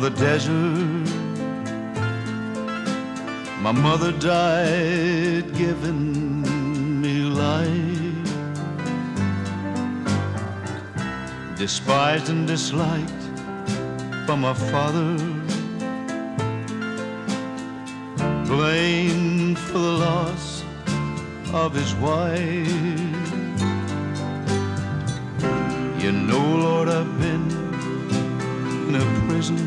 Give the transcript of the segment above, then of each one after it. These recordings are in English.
the desert. My mother died giving me life, despised and disliked by my father, blamed for the loss of his wife. You know, Lord, I've been in a prison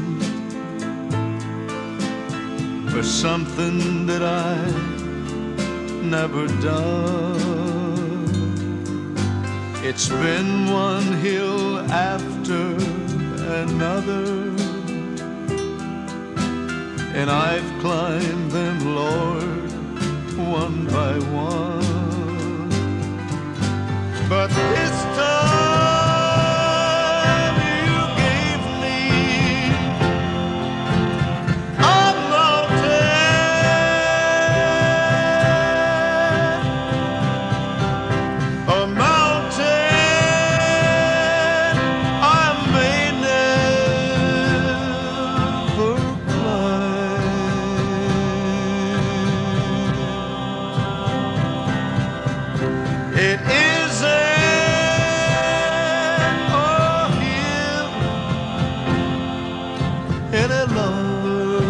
for something that I never done. It's been one hill after another, and I've climbed them, Lord, one by one. But this time you gave me a mountain I may never climb. It isn't a hill any longer.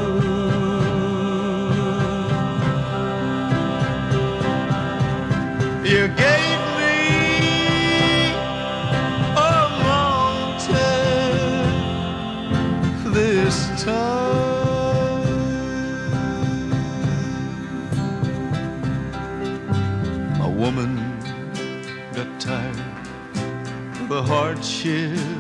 You gave me a mountain this time. A woman got tired of the hardship,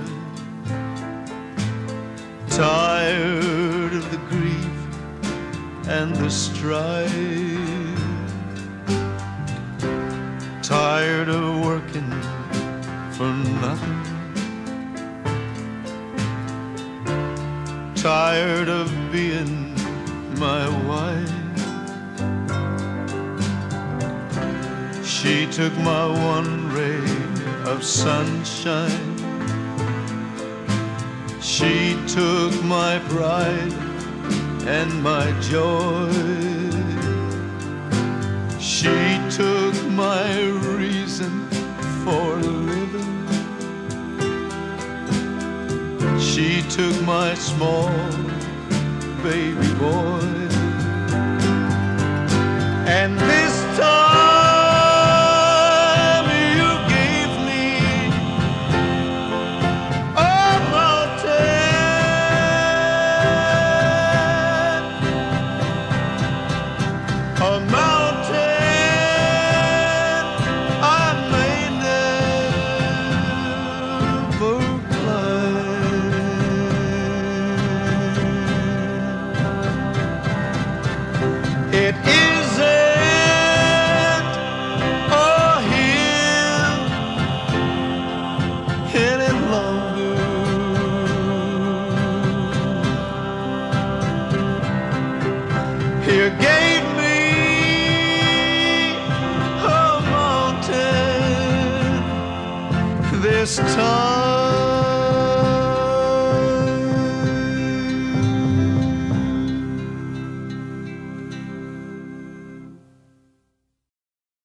tired of the grief and the strife, tired of working for nothing, tired of being my wife. She took my one ray of sunshine, she took my pride and my joy, she took my reason for living, she took my small baby boy. And this time you gave me a mountain, a mountain I may never climb. It isn't a hill any longer. You gave me a mountain this time.